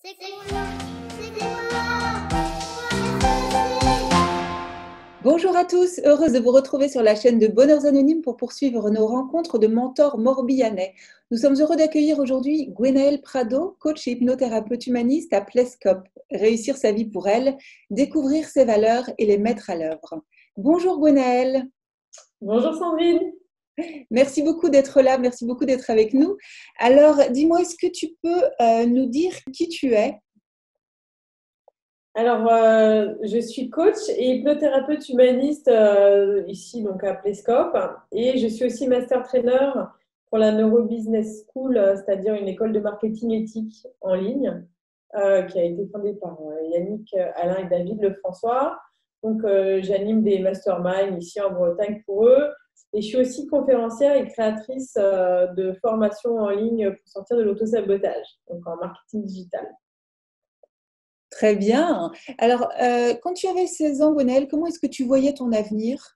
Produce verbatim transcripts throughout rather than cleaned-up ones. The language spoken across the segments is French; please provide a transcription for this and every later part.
C'est quoi? C'est quoi? Bonjour à tous, heureuse de vous retrouver sur la chaîne de Bonheurs Anonymes pour poursuivre nos rencontres de mentors morbihanais. Nous sommes heureux d'accueillir aujourd'hui Gwenaëlle Prado, coach et hypnothérapeute humaniste à Plescope. Réussir sa vie pour elle, découvrir ses valeurs et les mettre à l'œuvre. Bonjour Gwenaëlle. Bonjour Sandrine. Merci beaucoup d'être là, merci beaucoup d'être avec nous. Alors, dis-moi, est-ce que tu peux euh, nous dire qui tu es? Alors, euh, je suis coach et hypnothérapeute humaniste euh, ici donc à Plescope et je suis aussi master trainer pour la Neuro Business School, euh, c'est-à-dire une école de marketing éthique en ligne euh, qui a été fondée par euh, Yannick, Alain et David Lefrançois. Donc, euh, j'anime des masterminds ici en Bretagne pour eux et je suis aussi conférencière et créatrice euh, de formations en ligne pour sortir de l'autosabotage, donc en marketing digital. Très bien. Alors, euh, quand tu avais seize ans, Gwenaëlle, comment est-ce que tu voyais ton avenir?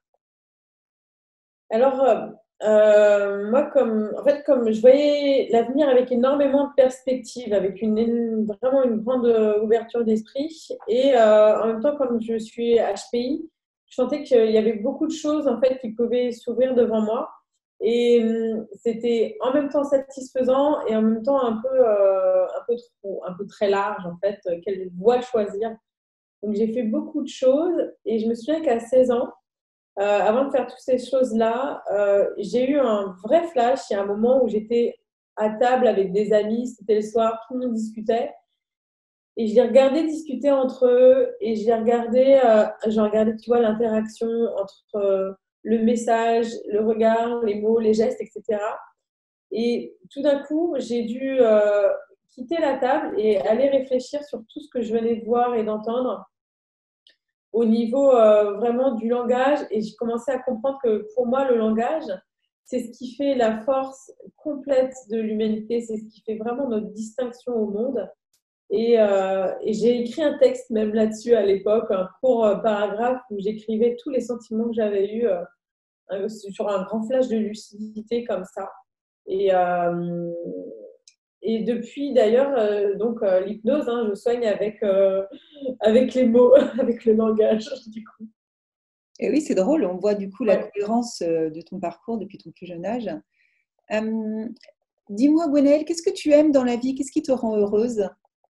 Alors, euh, euh, moi, comme, en fait, comme je voyais l'avenir avec énormément de perspectives, avec une, une- vraiment une grande euh, ouverture d'esprit, et euh, en même temps, comme je suis H P I, je sentais qu'il y avait beaucoup de choses en fait qui pouvaient s'ouvrir devant moi, et hum, c'était en même temps satisfaisant et en même temps un peu, euh, un peu trop, un peu très large en fait, euh, quelle voie choisir. Donc, j'ai fait beaucoup de choses, et je me souviens qu'à seize ans, euh, avant de faire toutes ces choses-là, euh, j'ai eu un vrai flash. Il y a un moment où j'étais à table avec des amis, c'était le soir, tout le monde discutait. Et je les regardais discuter entre eux et je les regardais, euh, je regardais, tu vois, l'interaction entre euh, le message, le regard, les mots, les gestes, et cetera. Et tout d'un coup, j'ai dû euh, quitter la table et aller réfléchir sur tout ce que je venais de voir et d'entendre au niveau euh, vraiment du langage, et j'ai commencé à comprendre que pour moi, le langage, c'est ce qui fait la force complète de l'humanité, c'est ce qui fait vraiment notre distinction au monde. Et, euh, et j'ai écrit un texte même là-dessus à l'époque, un court euh, paragraphe où j'écrivais tous les sentiments que j'avais eus euh, sur un grand flash de lucidité comme ça. Et, euh, et depuis d'ailleurs, euh, donc euh, l'hypnose, hein, je soigne avec, euh, avec les mots, avec le langage, du coup. Et oui, c'est drôle, on voit du coup la Ouais. cohérence euh, de ton parcours depuis ton plus jeune âge. Euh, dis-moi, Gwenaëlle, qu'est-ce que tu aimes dans la vie? Qu'est-ce qui te rend heureuse?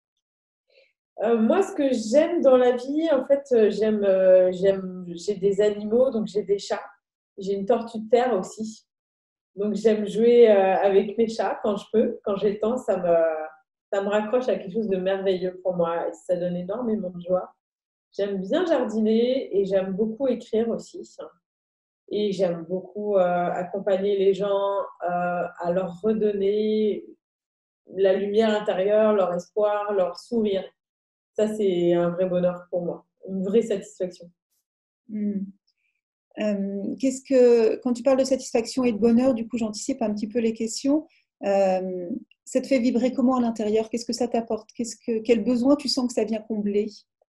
Euh, moi, ce que j'aime dans la vie, en fait, euh, j'aime, euh, j'aime, j'ai des animaux, donc j'ai des chats. J'ai une tortue de terre aussi. Donc, j'aime jouer euh, avec mes chats quand je peux, quand j'ai le temps. Ça me, ça me raccroche à quelque chose de merveilleux pour moi et ça donne énormément de joie. J'aime bien jardiner et j'aime beaucoup écrire aussi. Et j'aime beaucoup euh, accompagner les gens euh, à leur redonner la lumière intérieure, leur espoir, leur sourire. Ça, c'est un vrai bonheur pour moi, une vraie satisfaction. Hmm. Euh, qu'est-ce que, quand tu parles de satisfaction et de bonheur, du coup, j'anticipe un petit peu les questions. Euh, ça te fait vibrer comment à l'intérieur? Qu'est-ce que ça t'apporte? Qu'est-ce que, quel besoin tu sens que ça vient combler?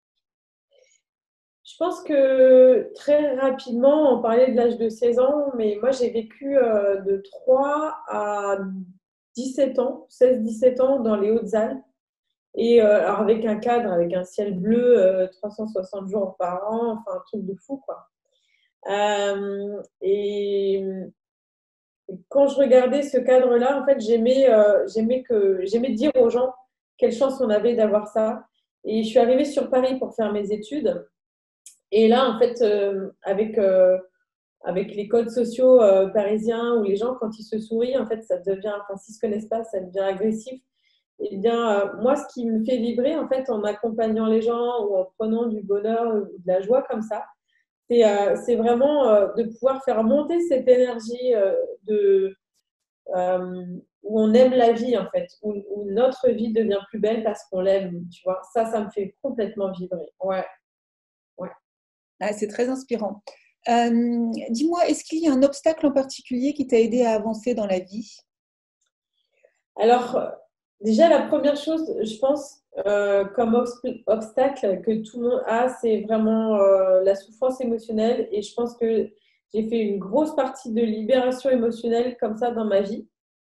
Je pense que très rapidement, on parlait de l'âge de seize ans, mais moi, j'ai vécu euh, de trois à dix-sept ans, seize dix-sept ans dans les Hautes-Alpes. Et euh, alors avec un cadre, avec un ciel bleu euh, trois cent soixante jours par an, enfin un truc de fou, quoi. Euh, et quand je regardais ce cadre-là, en fait, j'aimais, euh, j'aimais que, j'aimais dire aux gens quelle chance on avait d'avoir ça. Et je suis arrivée sur Paris pour faire mes études. Et là, en fait, euh, avec, euh, avec les codes sociaux euh, parisiens où les gens, quand ils se sourient, en fait, ça devient, enfin, s'ils ne se connaissent pas, ça devient agressif. Eh bien, euh, moi, ce qui me fait vibrer, en fait, en accompagnant les gens ou en prenant du bonheur ou de la joie comme ça, c'est euh, c'est vraiment euh, de pouvoir faire monter cette énergie euh, de, euh, où on aime la vie, en fait, où, où notre vie devient plus belle parce qu'on l'aime, tu vois. Ça, ça me fait complètement vibrer. Ouais, ouais. Ah, c'est très inspirant. Euh, dis-moi, est-ce qu'il y a un obstacle en particulier qui t'a aidé à avancer dans la vie? Alors, euh, déjà, la première chose, je pense, euh, comme obs- obstacle que tout le monde a, c'est vraiment euh, la souffrance émotionnelle. Et je pense que j'ai fait une grosse partie de libération émotionnelle comme ça dans ma vie.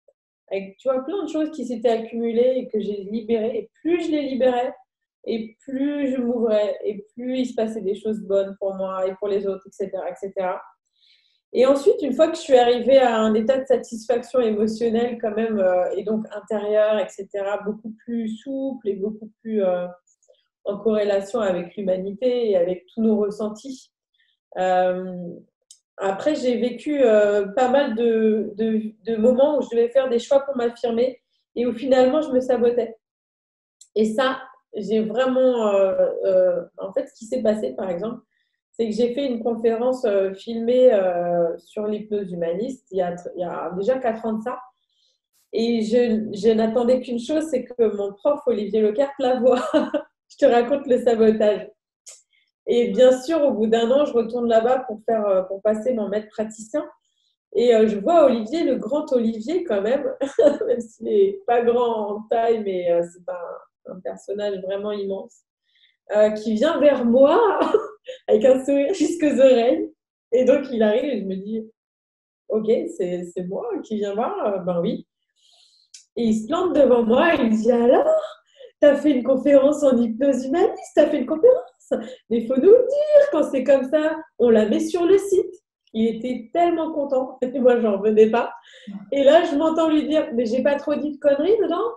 avec, tu vois, plein de choses qui s'étaient accumulées et que j'ai libérées. Et plus je les libérais, et plus je m'ouvrais, et plus il se passait des choses bonnes pour moi et pour les autres, et cetera, et cetera. Et ensuite, une fois que je suis arrivée à un état de satisfaction émotionnelle quand même, euh, et donc intérieure, et cetera, beaucoup plus souple et beaucoup plus euh, en corrélation avec l'humanité et avec tous nos ressentis. Euh, après, j'ai vécu euh, pas mal de, de, de moments où je devais faire des choix pour m'affirmer et où finalement, je me sabotais. Et ça, j'ai vraiment… Euh, euh, en fait, ce qui s'est passé, par exemple, c'est que j'ai fait une conférence euh, filmée euh, sur l'hypnose humaniste il y, a, il y a déjà quatre ans de ça. Et je, je n'attendais qu'une chose, c'est que mon prof, Olivier Leclerc, la voie. Je te raconte le sabotage. Et bien sûr, au bout d'un an, je retourne là-bas pour, faire, pour passer mon maître praticien. Et euh, je vois Olivier, le grand Olivier quand même, même s'il n'est pas grand en taille, mais euh, c'est un, un personnage vraiment immense, euh, qui vient vers moi avec un sourire jusqu'aux oreilles. Et donc, il arrive et je me dis, ok, c'est, c'est moi qui viens voir, ben oui. Et il se plante devant moi et il me dit, alors, t'as fait une conférence en hypnose humaniste, t'as fait une conférence, mais il faut nous le dire, quand c'est comme ça, on la met sur le site. Il était tellement content, et moi, j'en revenais pas. Et là, je m'entends lui dire, mais j'ai pas trop dit de conneries dedans.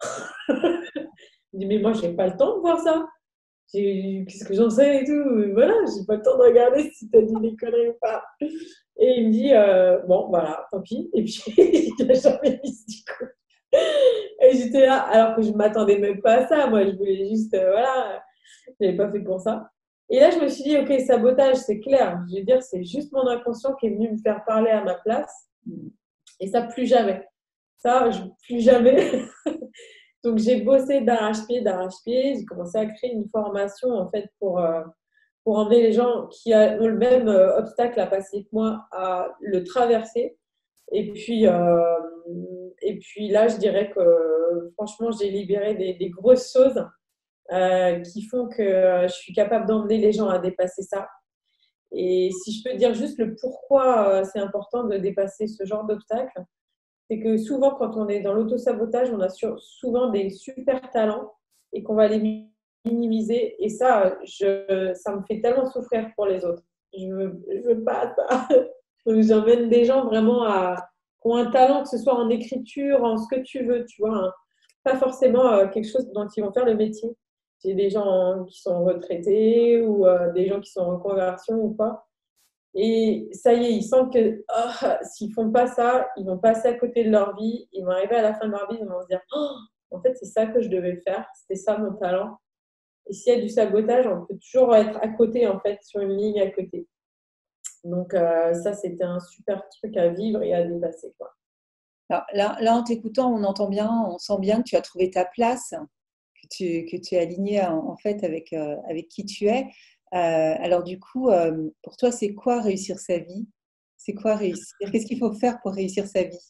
Il dit, mais moi, j'ai pas le temps de voir ça. Qu'est-ce que j'en sais et tout. Voilà, j'ai pas le temps de regarder si t'as dit des conneries ou pas. Et il me dit, euh, bon, voilà, tant pis. Et puis, il n'a jamais mis du coup. Et j'étais là, alors que je ne m'attendais même pas à ça. Moi, je voulais juste, euh, voilà, je n'avais pas fait pour ça. Et là, je me suis dit, ok, sabotage, c'est clair. Je veux dire, c'est juste mon inconscient qui est venu me faire parler à ma place. Et ça, plus jamais. Ça, je, plus jamais. Donc, j'ai bossé d'arrache-pied, d'arrache-pied. J'ai commencé à créer une formation, en fait, pour, euh, pour emmener les gens qui ont le même euh, obstacle à passer que moi à le traverser. Et puis, euh, et puis là, je dirais que franchement, j'ai libéré des, des grosses choses euh, qui font que je suis capable d'emmener les gens à dépasser ça. Et si je peux dire juste le pourquoi euh, c'est important de dépasser ce genre d'obstacles, c'est que souvent, quand on est dans l'autosabotage, on a sur, souvent des super talents et qu'on va les minimiser. Et ça, je, ça me fait tellement souffrir pour les autres. Je veux, je veux pas ça. Donc, j'emmène des gens vraiment à, qui ont un talent, que ce soit en écriture, en ce que tu veux, tu vois, hein. Pas forcément euh, quelque chose dont ils vont faire le métier. J'ai des gens qui sont retraités ou euh, des gens qui sont en reconversion ou pas. Et ça y est, ils sentent que oh, s'ils font pas ça, ils vont passer à côté de leur vie. Ils vont arriver à la fin de leur vie, ils vont se dire oh, en fait, c'est ça que je devais faire, c'était ça mon talent. Et s'il y a du sabotage, on peut toujours être à côté, en fait, sur une ligne à côté. Donc, euh, ça, c'était un super truc à vivre et à dépasser, quoi. Alors, là, là, en t'écoutant, on entend bien, on sent bien que tu as trouvé ta place, que tu, que tu es aligné en, en fait avec, euh, avec qui tu es. Euh, alors du coup, euh, pour toi, c'est quoi réussir sa vie? C'est quoi réussir? Qu'est-ce qu'il faut faire pour réussir sa vie?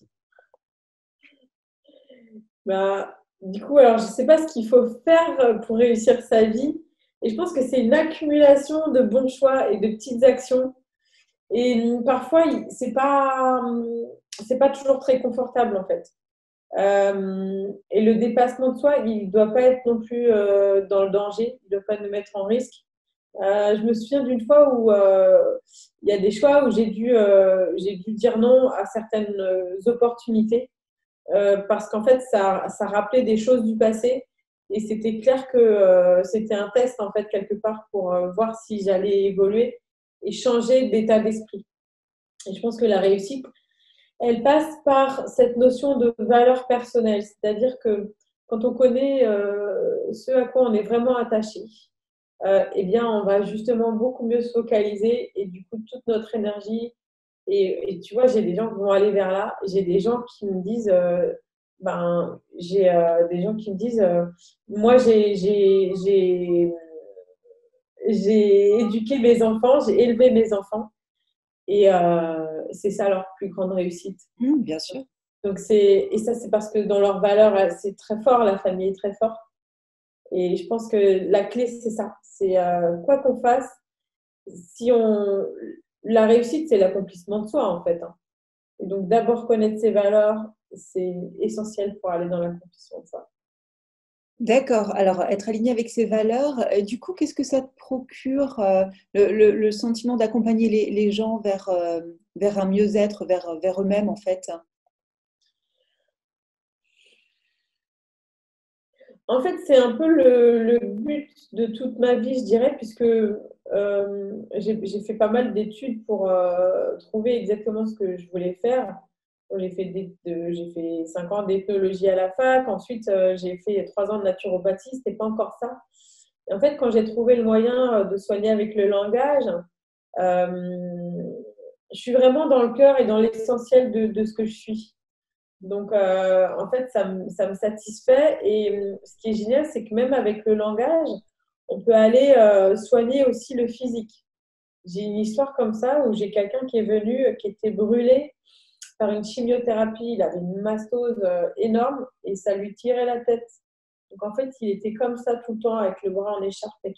Bah, du coup, alors, je ne sais pas ce qu'il faut faire pour réussir sa vie. Et je pense que c'est une accumulation de bons choix et de petites actions. Et parfois, ce n'est pas, c'est pas toujours très confortable, en fait. Euh, et le dépassement de soi, il ne doit pas être non plus euh, dans le danger, il ne doit pas nous mettre en risque. Euh, je me souviens d'une fois où euh, il y a des choix où j'ai dû, euh, j'ai dû dire non à certaines opportunités euh, parce qu'en fait, ça, ça rappelait des choses du passé et c'était clair que euh, c'était un test en fait quelque part pour euh, voir si j'allais évoluer et changer d'état d'esprit. Et je pense que la réussite, elle passe par cette notion de valeur personnelle, c'est-à-dire que quand on connaît euh, ce à quoi on est vraiment attaché, euh, eh bien, on va justement beaucoup mieux se focaliser et du coup, toute notre énergie. Et, et tu vois, j'ai des gens qui vont aller vers là. J'ai des gens qui me disent, euh, ben, j'ai euh, des gens qui me disent, euh, moi, j'ai, j'ai, j'ai, j'ai éduqué mes enfants, j'ai élevé mes enfants. Et euh, c'est ça leur plus grande réussite. Mmh, bien sûr. Donc c'est, et ça, c'est parce que dans leurs valeurs, c'est très fort, la famille est très forte. Et je pense que la clé, c'est ça. C'est euh, quoi qu'on fasse, si on… la réussite, c'est l'accomplissement de soi, en fait, hein. Et donc, d'abord connaître ses valeurs c'est essentiel pour aller dans l'accomplissement de ça. D'accord. Alors, être aligné avec ses valeurs, euh, du coup, qu'est-ce que ça te procure, euh, le, le- le sentiment d'accompagner les, les gens vers, euh, vers un mieux-être, vers, vers eux-mêmes, en fait? En fait, c'est un peu le, le but de toute ma vie, je dirais, puisque euh, j'ai j'ai fait pas mal d'études pour euh, trouver exactement ce que je voulais faire. Donc, J'ai fait, des- de- j'ai fait cinq ans d'ethnologie à la fac, ensuite euh, j'ai fait trois ans de naturopathie, c'était pas encore ça. Et en fait, quand j'ai trouvé le moyen euh, de soigner avec le langage, euh, je suis vraiment dans le cœur et dans l'essentiel de, de ce que je suis. Donc, euh, en fait, ça me, ça me satisfait. Et euh, ce qui est génial, c'est que même avec le langage, on peut aller euh, soigner aussi le physique. J'ai une histoire comme ça où j'ai quelqu'un qui est venu, euh, qui était brûlé par une chimiothérapie. Il avait une mastose euh, énorme et ça lui tirait la tête. Donc, en fait, il était comme ça tout le temps avec le bras en écharpe et tout.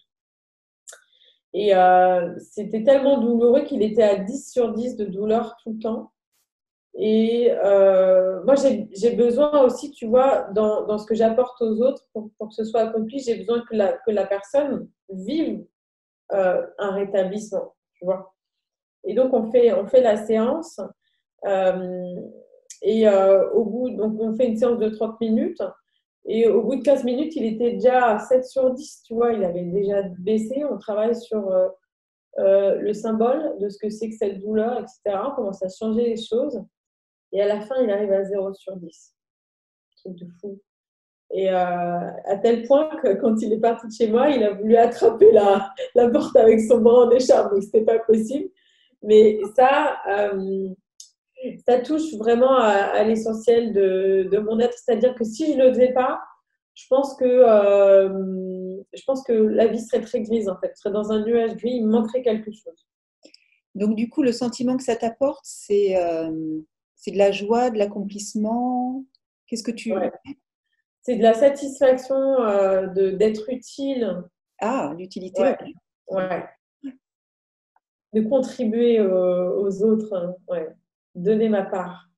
Et euh, c'était tellement douloureux qu'il était à dix sur dix de douleur tout le temps. Et euh, moi, j'ai j'ai besoin aussi, tu vois, dans, dans ce que j'apporte aux autres, pour, pour que ce soit accompli, j'ai besoin que la, que la personne vive euh, un rétablissement, tu vois. Et donc, on fait, on fait la séance. euh, et euh, au bout, donc, on fait une séance de trente minutes. Et au bout de quinze minutes, il était déjà à sept sur dix, tu vois. Il avait déjà baissé. On travaille sur euh, euh, le symbole de ce que c'est que cette douleur, et cetera. On commence à changer les choses. Et à la fin, il arrive à zéro sur dix. Truc de fou. Et euh, à tel point que quand il est parti de chez moi, il a voulu attraper la, la porte avec son bras en écharpe, donc c'était pas possible. Mais ça, euh, ça touche vraiment à, à l'essentiel de, de mon être. C'est-à-dire que si je ne le faisais pas, je pense que, euh, je pense que la vie serait très grise, en fait. Je serais dans un nuage gris, il me manquerait quelque chose. Donc, du coup, le sentiment que ça t'apporte, c'est euh, c'est de la joie, de l'accomplissement. Qu'est-ce que tu... Ouais. C'est de la satisfaction euh, de, d'être utile. Ah, l'utilité, Ouais, ok. ouais. De contribuer aux, aux autres, hein, ouais. Donner ma part.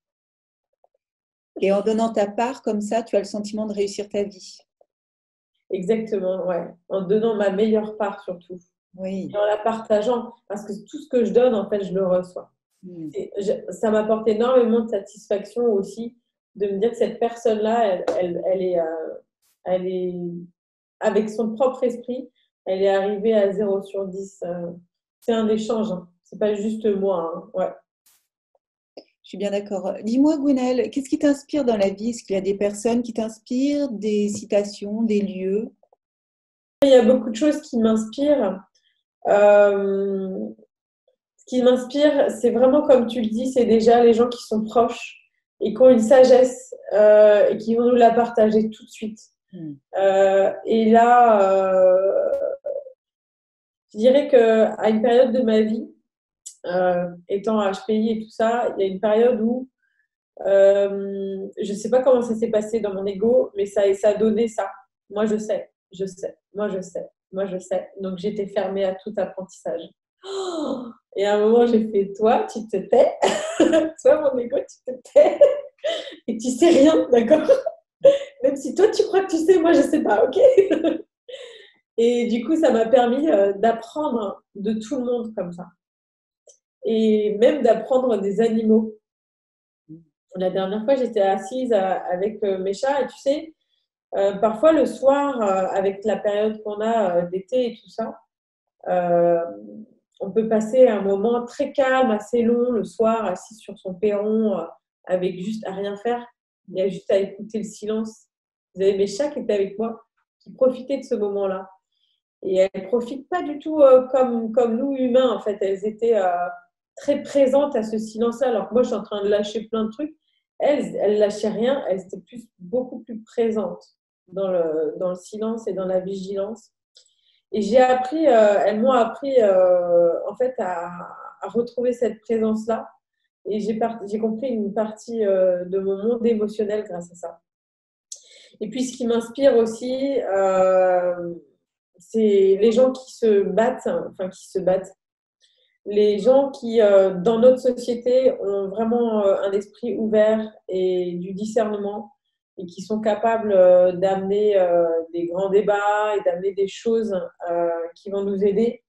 Et en donnant ta part comme ça, tu as le sentiment de réussir ta vie. Exactement, ouais. En donnant ma meilleure part surtout. Oui. Et en la partageant, parce que tout ce que je donne, en fait, je le reçois. Mm. Et je- ça m'apporte énormément de satisfaction aussi de me dire que cette personne-là, elle, elle, elle est, euh, elle est, avec son propre esprit, elle est arrivée à zéro sur dix. euh. C'est un échange, hein. C'est pas juste moi, hein. Ouais. Je suis bien d'accord. Dis-moi, Gwenaëlle, qu'est-ce qui t'inspire dans la vie? Est-ce qu'il y a des personnes qui t'inspirent, des citations, des lieux? Il y a beaucoup de choses qui m'inspirent. Euh, Ce qui m'inspire, c'est vraiment comme tu le dis, c'est déjà les gens qui sont proches et qui ont une sagesse euh, et qui vont nous la partager tout de suite. Mm. Euh, et là, euh, je dirais qu'à une période de ma vie, euh, étant H P I et tout ça, il y a une période où euh, je ne sais pas comment ça s'est passé dans mon ego, mais ça, ça a donné ça. Moi, je sais, je sais, moi, je sais, moi, je sais. Donc, j'étais fermée à tout apprentissage. Oh, et à un moment, j'ai fait, toi, tu te tais. Toi, mon ego, tu te tais. Et tu sais rien, d'accord? Même si toi, tu crois que tu sais, moi, je sais pas, ok? Et du coup, ça m'a permis euh, d'apprendre de tout le monde comme ça. Et même d'apprendre des animaux. La dernière fois, j'étais assise à- avec euh, mes chats et tu sais, euh, parfois le soir, euh, avec la période qu'on a euh, d'été et tout ça, euh, on peut passer un moment très calme, assez long le soir, assis sur son perron, euh, avec juste à rien faire. Il y a juste à écouter le silence. Vous avez mes chats qui étaient avec moi, qui profitaient de ce moment-là. Et elles ne profitent pas du tout euh, comme, comme nous, humains, en fait. Elles étaient euh, très présentes à ce silence-là. Alors que moi, je suis en train de lâcher plein de trucs. Elles, elles lâchaient rien. Elles étaient plus, beaucoup plus présentes dans le, dans le silence et dans la vigilance. Et j'ai appris, euh, elles m'ont appris euh, en fait à, à retrouver cette présence-là. Et j'ai, par- j'ai compris une partie euh, de mon monde émotionnel grâce à ça. Et puis ce qui m'inspire aussi, euh, c'est les gens qui se battent, enfin qui se battent. les gens qui, euh, dans notre société, ont vraiment euh, un esprit ouvert et du discernement et qui sont capables euh, d'amener euh, des grands débats et d'amener des choses euh, qui vont nous aider.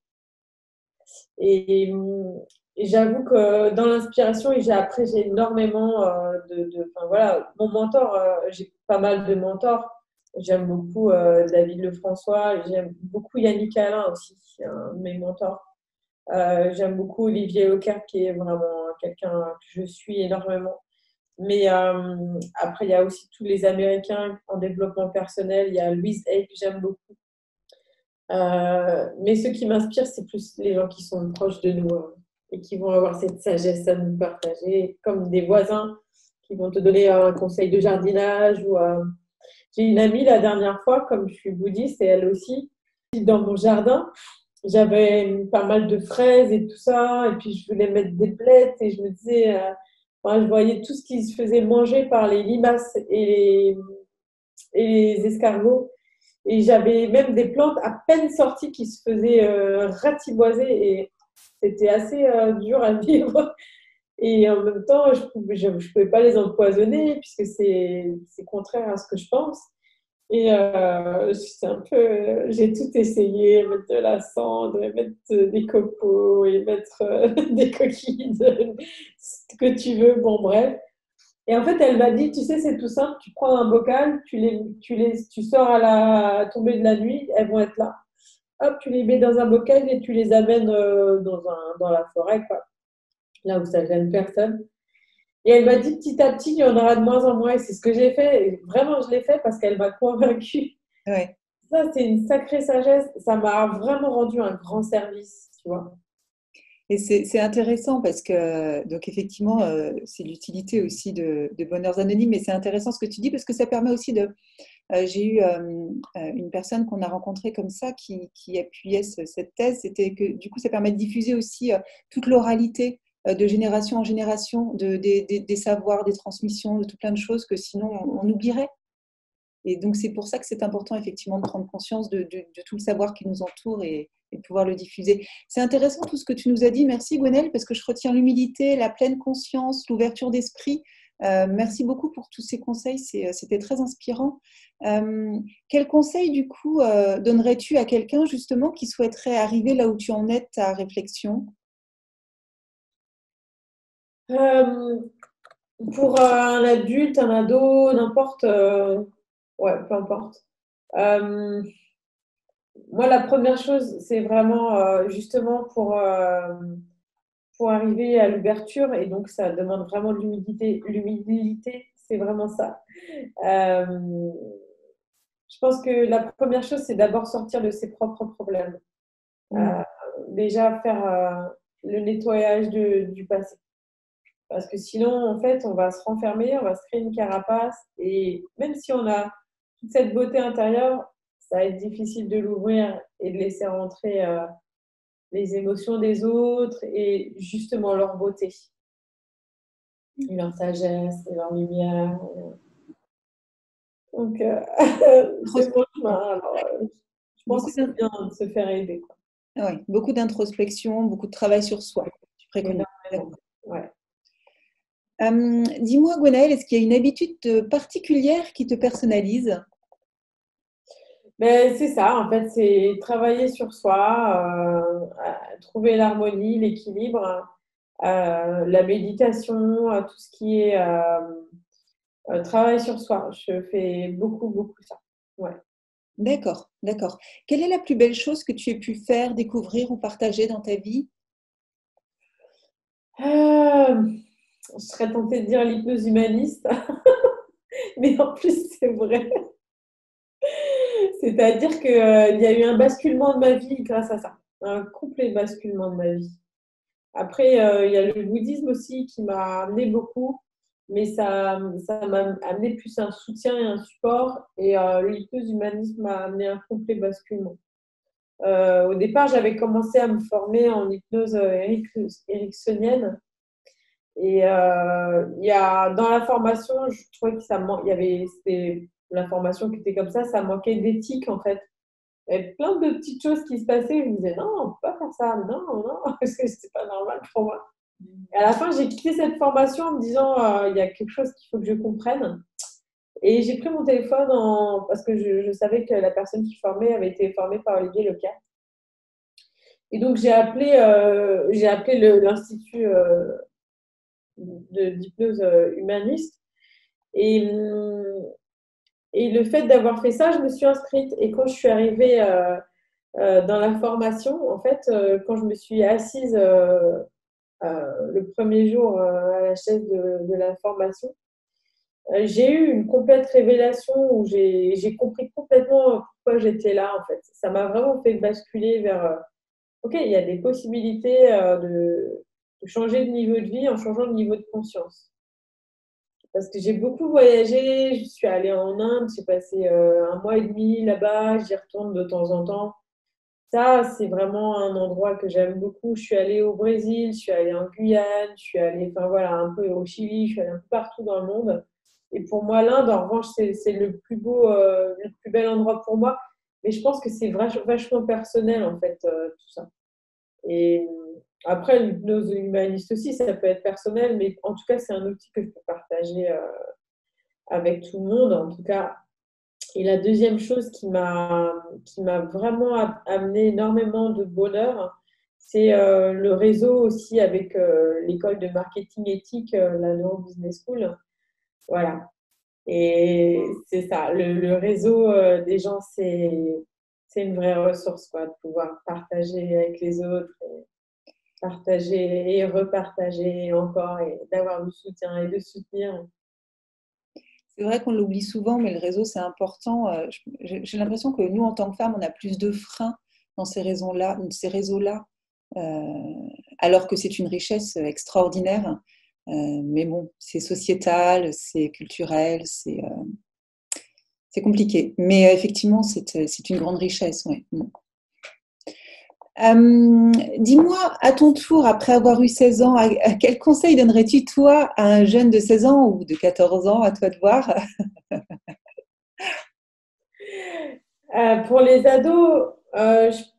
Et, et j'avoue que dans l'inspiration, et j'ai après j'ai énormément euh, de, de enfin, voilà, mon mentor, euh, j'ai pas mal de mentors. J'aime beaucoup euh, David Lefrançois, j'aime beaucoup Yannick Alain aussi, c'est un de mes mentors. Euh, j'aime beaucoup Olivier Leclerc, qui est vraiment quelqu'un que je suis énormément. Mais euh, après, il y a aussi tous les Américains en développement personnel. Il y a Louise Hay, que j'aime beaucoup. Euh, mais ceux qui m'inspirent, c'est plus les gens qui sont proches de nous euh, et qui vont avoir cette sagesse à nous partager, comme des voisins qui vont te donner un conseil de jardinage. Ou, euh, J'ai une amie la dernière fois, comme je suis bouddhiste et elle aussi, dans mon jardin, j'avais pas mal de fraises et tout ça, et puis je voulais mettre des blettes et je me disais, euh, enfin, je voyais tout ce qui se faisait manger par les limaces et les, et les escargots. Et j'avais même des plantes à peine sorties qui se faisaient euh, ratiboiser et c'était assez euh, dur à vivre. Et en même temps, je ne pouvais, je, je pouvais pas les empoisonner puisque c'est, c'est contraire à ce que je pense. Et euh, c'est un peu, j'ai tout essayé, mettre de la cendre, mettre des copeaux et mettre euh, des coquilles, de, ce que tu veux, bon bref. Et en fait, elle m'a dit, tu sais, c'est tout simple, tu prends un bocal, tu les, tu les, tu sors à la tombée de la nuit, elles vont être là. Hop, tu les mets dans un bocal et tu les amènes euh, dans, un, dans la forêt, quoi, là où ça gêne personne. Et elle m'a dit, petit à petit, il y en aura de moins en moins. Et c'est ce que j'ai fait. Et vraiment, je l'ai fait parce qu'elle m'a convaincue. Ouais. Ça, c'est une sacrée sagesse. Ça m'a vraiment rendu un grand service, tu vois. Et c'est c'est intéressant parce que, donc effectivement, euh, c'est l'utilité aussi de, de Bonheurs Anonymes, mais c'est intéressant ce que tu dis parce que ça permet aussi de. Euh, j'ai eu euh, euh, une personne qu'on a rencontrée comme ça qui, qui appuyait ce- cette thèse, c'était que du coup, ça permet de diffuser aussi euh, toute l'oralité euh, de génération en génération, de, des, des- des savoirs, des transmissions, de tout plein de choses que sinon on, on oublierait. Et donc, c'est pour ça que c'est important, effectivement, de prendre conscience de, de- de tout le savoir qui nous entoure et, et de pouvoir le diffuser. C'est intéressant tout ce que tu nous as dit. Merci, Gwenelle, parce que je retiens l'humilité, la pleine conscience, l'ouverture d'esprit. Euh, merci beaucoup pour tous ces conseils. C'est- C'était très inspirant. Euh, quel conseil, du coup, euh, donnerais-tu à quelqu'un, justement, qui souhaiterait arriver là où tu en es, de ta réflexion? Euh, pour euh, un adulte, un ado, n'importe, euh, ouais, peu importe. Euh, Moi, la première chose, c'est vraiment euh, justement pour, euh, pour arriver à l'ouverture, et donc ça demande vraiment de l'humilité. L'humilité, c'est vraiment ça. Euh, je pense que la première chose, c'est d'abord sortir de ses propres problèmes. Mm. Euh, Déjà faire euh, le nettoyage de- du passé. Parce que sinon, en fait, on va se renfermer, on va se créer une carapace, et même si on a toute cette beauté intérieure, ça va être difficile de l'ouvrir et de laisser rentrer euh, les émotions des autres et justement leur beauté, et leur sagesse et leur lumière. Donc, euh, c'est mon chemin. Alors, euh, je pense Beaucoup que c'est d'in- bien de se faire aider, quoi. ouais, beaucoup d'introspection, beaucoup de travail sur soi. Tu préconises. Énormément. Ouais. Euh, dis-moi, Gwenaëlle, est-ce qu'il y a une habitude euh, particulière qui te personnalise? Mais c'est ça, en fait, c'est travailler sur soi, euh, à trouver l'harmonie, l'équilibre, euh, la méditation, euh, tout ce qui est euh, euh, travail sur soi. Je fais beaucoup, beaucoup ça. Ouais. D'accord, d'accord. Quelle est la plus belle chose que tu aies pu faire, découvrir ou partager dans ta vie? Euh, je serais tentée de dire l'hypnose humaniste, mais en plus, c'est vrai. C'est-à-dire qu'il euh, y a eu un basculement de ma vie grâce à ça, un complet basculement de ma vie. Après, euh, il y a le bouddhisme aussi qui m'a amené beaucoup, mais ça, ça m'a amené plus un soutien et un support. Et euh, l'hypnose humanisme m'a amené un complet basculement. Euh, au départ, j'avais commencé à me former en hypnose euh, ericksonienne. Et euh, il y a, dans la formation, je trouvais que ça man- il y avait c'était, la formation qui était comme ça, ça manquait d'éthique en fait. Il y avait plein de petites choses qui se passaient. Je me disais, non, on ne peut pas faire ça. Non, non, parce que ce n'était pas normal pour moi. Et à la fin, j'ai quitté cette formation en me disant, euh, il y a quelque chose qu'il faut que je comprenne. Et j'ai pris mon téléphone en... parce que je, je savais que la personne qui formait avait été formée par Olivier Lecat. Et donc, j'ai appelé, euh, j'ai appelé le- l'Institut euh, de d'hypnose euh, humaniste. Et, hum, et le fait d'avoir fait ça, je me suis inscrite. Et quand je suis arrivée euh, euh, dans la formation, en fait, euh, quand je me suis assise euh, euh, le premier jour euh, à la chaise de, de la formation, euh, j'ai eu une complète révélation où j'ai j'ai compris complètement pourquoi j'étais là, en fait. Ça m'a vraiment fait basculer vers, euh, OK, il y a des possibilités euh, de, de changer de niveau de vie en changeant de niveau de conscience. Parce que j'ai beaucoup voyagé, je suis allée en Inde, j'ai passé euh, un mois et demi là-bas, j'y retourne de temps en temps. Ça, c'est vraiment un endroit que j'aime beaucoup. Je suis allée au Brésil, je suis allée en Guyane, je suis allée, enfin voilà, un peu au Chili, je suis allée un peu partout dans le monde. Et pour moi, l'Inde, en revanche, c'est, c'est le plus beau, euh, le plus bel endroit pour moi. Mais je pense que c'est vach- vachement personnel, en fait, euh, tout ça. Et après, l'hypnose humaniste aussi, ça peut être personnel, mais en tout cas, c'est un outil que je peux partager euh, avec tout le monde. En tout cas, et la deuxième chose qui m'a qui m'a vraiment amené énormément de bonheur, c'est euh, le réseau aussi avec euh, l'école de marketing éthique, euh, la Neuro Business School. Voilà. Et c'est ça, le, le réseau euh, des gens, c'est c'est une vraie ressource, quoi, de pouvoir partager avec les autres, et partager et repartager encore, et d'avoir du soutien et de soutenir. C'est vrai qu'on l'oublie souvent, mais le réseau, c'est important. Euh, je- J'ai j'ai l'impression que nous, en tant que femmes, on a plus de freins dans ces réseaux-là, ces réseaux-là, euh, alors que c'est une richesse extraordinaire. Euh, mais bon, c'est sociétal, c'est culturel, c'est euh, c'est compliqué. Mais euh, effectivement, c'est euh, c'est une grande richesse, ouais. Euh, dis-moi, à ton tour, après avoir eu seize ans, à, à quel conseil donnerais-tu, toi, à un jeune de seize ans ou de quatorze ans, à toi de voir? Euh, pour les ados, euh, je,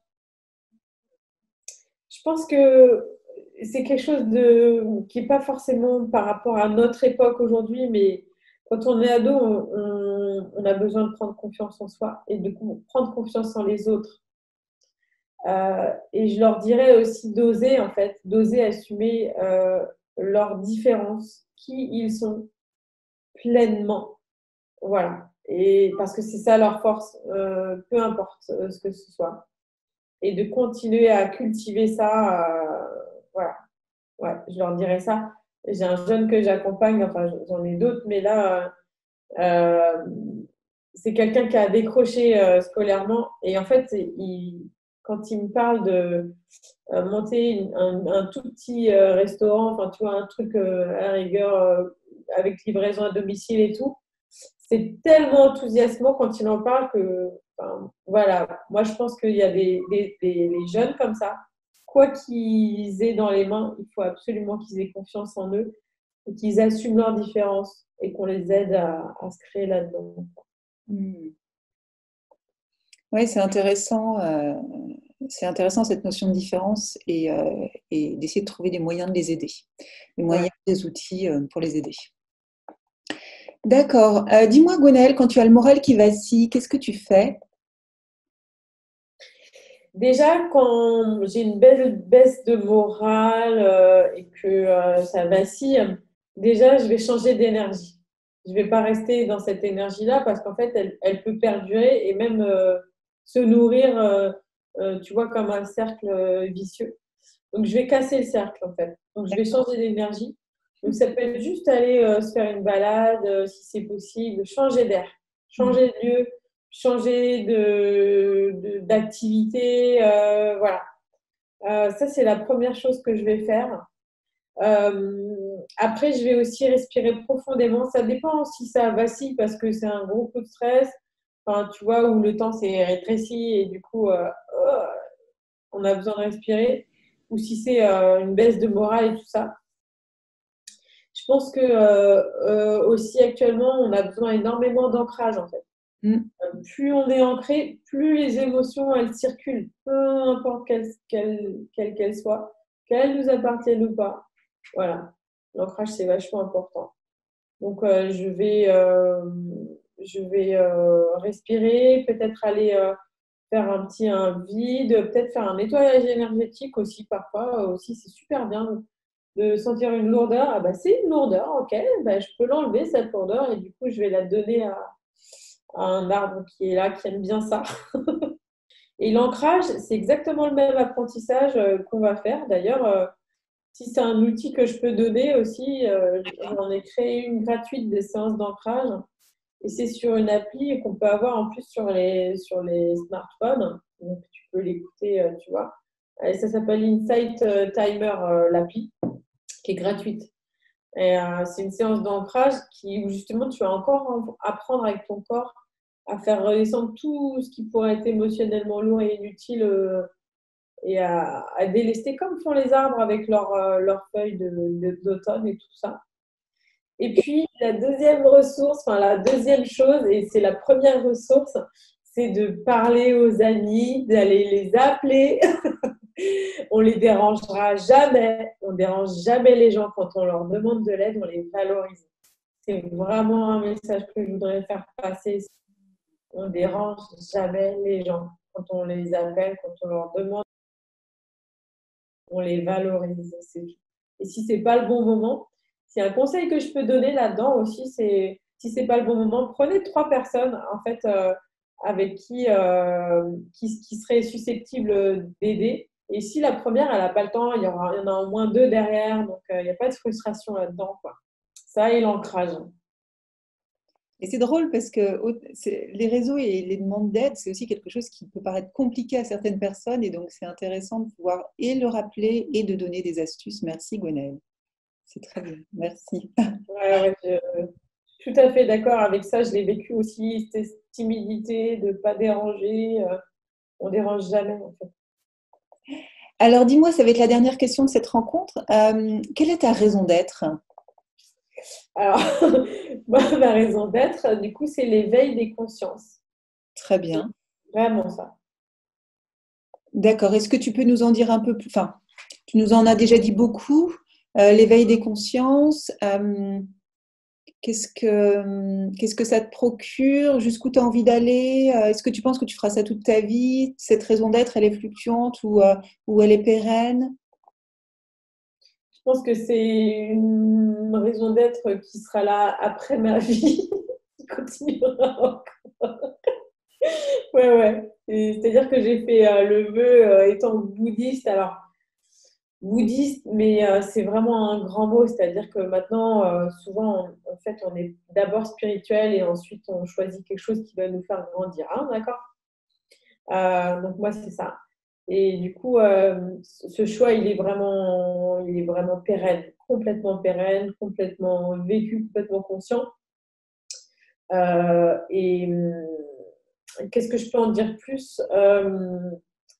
je pense que c'est quelque chose de, qui n'est pas forcément par rapport à notre époque aujourd'hui, mais quand on est ado, on, on- on a besoin de prendre confiance en soi et de prendre confiance en les autres. Euh, et je leur dirais aussi d'oser, en fait, d'oser assumer euh, leurs différences, qui ils sont pleinement. Voilà. Et parce que c'est ça leur force, euh, peu importe euh, ce que ce soit. Et de continuer à cultiver ça. euh, voilà. Ouais, je leur dirais ça. J'ai un jeune que j'accompagne, enfin j'en ai d'autres, mais là, euh, c'est quelqu'un qui a décroché euh, scolairement. Et en fait, il, quand il me parle de euh, monter une- un, un tout petit euh, restaurant, enfin tu vois, un truc euh, à la rigueur euh, avec livraison à domicile et tout, c'est tellement enthousiasmant quand il en parle que, enfin, voilà, moi je pense qu'il y a des, des, des- des jeunes comme ça, quoi qu'ils aient dans les mains, il faut absolument qu'ils aient confiance en eux et qu'ils assument leurs différences et qu'on les aide à, à se créer là-dedans. Hmm. Oui, c'est intéressant, euh, c'est intéressant cette notion de différence et, euh, et d'essayer de trouver des moyens de les aider, des moyens, Ouais. des outils euh, pour les aider. D'accord. Euh, dis-moi, Gwenaëlle, quand tu as le moral qui vacille, qu'est-ce que tu fais? Déjà, quand j'ai une belle baisse de morale euh, et que euh, ça vacille, déjà, je vais changer d'énergie. Je ne vais pas rester dans cette énergie-là parce qu'en fait, elle, elle peut perdurer et même euh, se nourrir, euh, euh, tu vois, comme un cercle euh, vicieux. Donc, je vais casser le cercle, en fait. Donc, je vais changer d'énergie. Donc, ça peut être juste aller euh, se faire une balade, euh, si c'est possible, changer d'air, changer de lieu, changer de, de- d'activité. Euh, voilà. Euh, ça, c'est la première chose que je vais faire. Euh, après, je vais aussi respirer profondément. Ça dépend si ça vacille parce que c'est un gros coup de stress. Enfin, tu vois, où le temps s'est rétréci et du coup, euh, oh, on a besoin de respirer. Ou si c'est euh, une baisse de morale et tout ça. Je pense que euh, euh, aussi actuellement, on a besoin énormément d'ancrage en fait. Mm. Plus on est ancré, plus les émotions, elles circulent, peu importe quelles qu'elles quelles qu'elles soient, qu'elles nous appartiennent ou pas. Voilà, l'ancrage, c'est vachement important. Donc, euh, je vais, euh, je vais euh, respirer, peut-être aller euh, faire un petit un vide, peut-être faire un nettoyage énergétique aussi parfois. euh, Aussi, c'est super bien de sentir une lourdeur. Ah bah, c'est une lourdeur, ok, bah, je peux l'enlever cette lourdeur et du coup, je vais la donner à, à un arbre qui est là, qui aime bien ça. Et l'ancrage, c'est exactement le même apprentissage euh, qu'on va faire. D'ailleurs, euh, si c'est un outil que je peux donner aussi, euh, j'en ai créé une gratuite des séances d'ancrage. Et c'est sur une appli qu'on peut avoir en plus sur les, sur les smartphones. Donc, tu peux l'écouter, euh, tu vois. Et ça s'appelle Insight euh, Timer, euh, l'appli, qui est gratuite. Et euh, c'est une séance d'ancrage qui, où justement tu vas encore en- apprendre avec ton corps à faire redescendre tout ce qui pourrait être émotionnellement lourd et inutile euh, et à, à délester comme font les arbres avec leurs euh, leurs feuilles de, de- d'automne et tout ça. Et puis la deuxième ressource, enfin la deuxième chose, et c'est la première ressource, c'est de parler aux amis, d'aller les appeler. On les dérangera jamais, on dérange jamais les gens quand on leur demande de l'aide, on les valorise. C'est vraiment un message que je voudrais faire passer. On dérange jamais les gens quand on les appelle, quand on leur demande, on les valorise. C'est tout. Et si c'est pas le bon moment, c'est un conseil que je peux donner là-dedans aussi, c'est si c'est pas le bon moment, prenez trois personnes en fait euh, avec qui, euh, qui qui seraient susceptibles d'aider. Et si la première, elle n'a pas le temps, il y aura, il y en a au moins deux derrière, donc euh, il n'y a pas de frustration là-dedans, quoi. Ça et l'ancrage. Et c'est drôle parce que au- c'est- les réseaux et les demandes d'aide, c'est aussi quelque chose qui peut paraître compliqué à certaines personnes. Et donc, c'est intéressant de pouvoir et le rappeler et de donner des astuces. Merci, Gwenaëlle. C'est très bien. Merci. Ouais, ouais, je, je suis tout à fait d'accord avec ça. Je l'ai vécu aussi, cette timidité de ne pas déranger. euh, on dérange jamais, en fait. Alors, dis-moi, ça va être la dernière question de cette rencontre. Euh, quelle est ta raison d'être? Alors, moi, ma raison d'être, du coup, c'est l'éveil des consciences. Très bien. Vraiment ça. D'accord. Est-ce que tu peux nous en dire un peu plus? Enfin, tu nous en as déjà dit beaucoup. Euh, l'éveil des consciences. euh, qu'est-ce que, qu'est-ce que ça te procure? Jusqu'où tu as envie d'aller? Euh, est-ce que tu penses que tu feras ça toute ta vie? Cette raison d'être, elle est fluctuante ou, euh, ou elle est pérenne? Je pense que c'est une raison d'être qui sera là après ma vie, qui continuera encore. Ouais, ouais. Et c'est-à-dire que j'ai fait euh, le vœu euh, étant bouddhiste. Alors, bouddhiste, mais euh, c'est vraiment un grand mot. C'est-à-dire que maintenant, euh, souvent, on- en fait, on est d'abord spirituel et ensuite on choisit quelque chose qui va nous faire grandir. Hein, d'accord? Euh, donc moi, c'est ça. Et du coup, euh, ce choix, il est vraiment, il est vraiment pérenne, complètement pérenne, complètement vécu, complètement conscient. Euh, et hum, qu'est-ce que je peux en dire plus? Euh,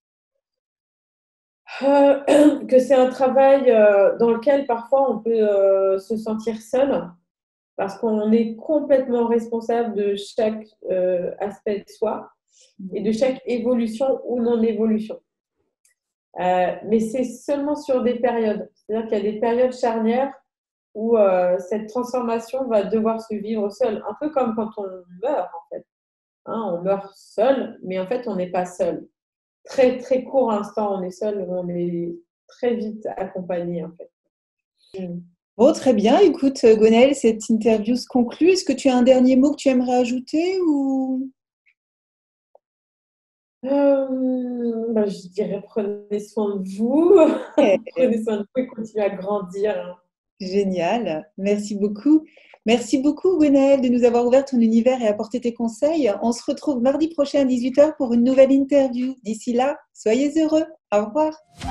euh, que c'est un travail euh, dans lequel parfois on peut euh, se sentir seul parce qu'on est complètement responsable de chaque euh, aspect de soi et de chaque évolution ou non-évolution. Euh, mais c'est seulement sur des périodes. C'est-à-dire qu'il y a des périodes charnières où euh, cette transformation va devoir se vivre seule. Un peu comme quand on meurt, en fait. Hein, on meurt seul, mais en fait, on n'est pas seul. Très, très court instant, on est seul, on est très vite accompagné, en fait. Mm. Bon, très bien. Écoute, Gwenaëlle, cette interview se conclut. Est-ce que tu as un dernier mot que tu aimerais ajouter ou... Euh, bah, je dirais prenez soin de vous, Eh, prenez soin de vous et continuez à grandir. Hein. génial. Merci beaucoup. Merci beaucoup, Gwenaëlle, de nous avoir ouvert ton univers et apporté tes conseils. On se retrouve mardi prochain à dix-huit heures pour une nouvelle interview. D'ici là, soyez heureux. Au revoir.